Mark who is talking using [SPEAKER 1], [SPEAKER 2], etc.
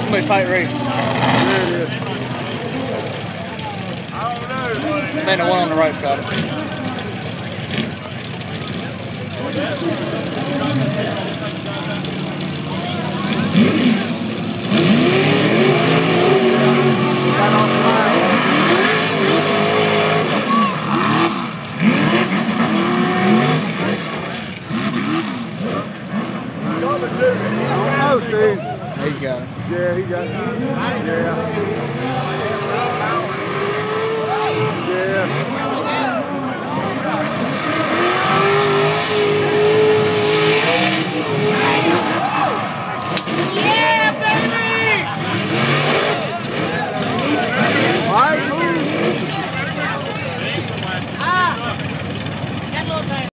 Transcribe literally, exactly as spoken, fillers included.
[SPEAKER 1] gonna be a tight race.
[SPEAKER 2] There it is.
[SPEAKER 1] Man, the one on the right's got it.
[SPEAKER 2] Oh, Steve.
[SPEAKER 1] He got it.
[SPEAKER 2] Yeah, he got it. Yeah.